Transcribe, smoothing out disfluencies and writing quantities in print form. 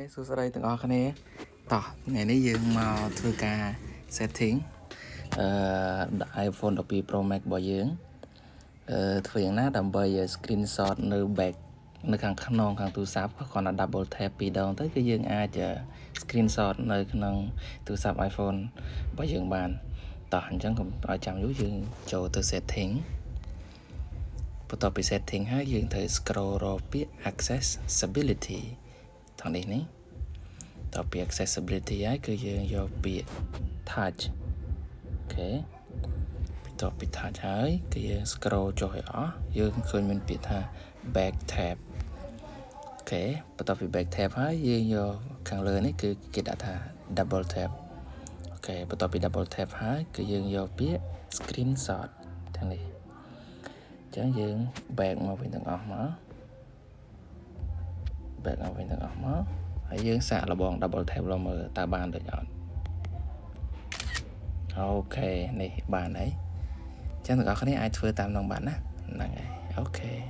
សួស្តីទាំងអស់គ្នាតោះថ្ងៃនេះយើងមកធ្វើការ setting iPhone 12 Pro Max របស់យើងធ្វើយ៉ាងណាដើម្បី screenshot នៅ back នៅខាងក្នុងខាងទូរស័ព្ទគ្រាន់តែ double tap ពីរដងទៅគឺយើងអាច screenshot នៅក្នុងទូរស័ព្ទ iPhone របស់យើងបានតោះអញ្ចឹងកុំឲ្យចាំយូរយើងចូលទៅ setting បន្ទាប់ពី setting ហើយយើងត្រូវ scroll រកពាក្យ accessibility ថងនេះតទៅពាក្យ accessibility ហើយគឺយើងយកពាក្យ touch អូខេបន្ទាប់ពី touch ហើយគឺយើង scroll ចុះឲ្យអស់យើងឃើញមានពាក្យថា back tab អូខេបន្ទាប់ពី back tab ហើយយើងយកខាងលើនេះគឺគេដាក់ថា double tap អូខេបន្ទាប់ពី double tap ហើយគឺយើងយកពាក្យ screenshot ទាំងនេះអញ្ចឹងយើង back មកវិញទាំងអស់មក back មកវិញទាំងអស់មកហើយយើងសាកលបង double tap លមើលតើបានឬអត់អូខេនេះបានហើយអញ្ចឹងទាំងអស់គ្នាអាចធ្វើតាមនឹងបានណាហ្នឹងហើយអូខេ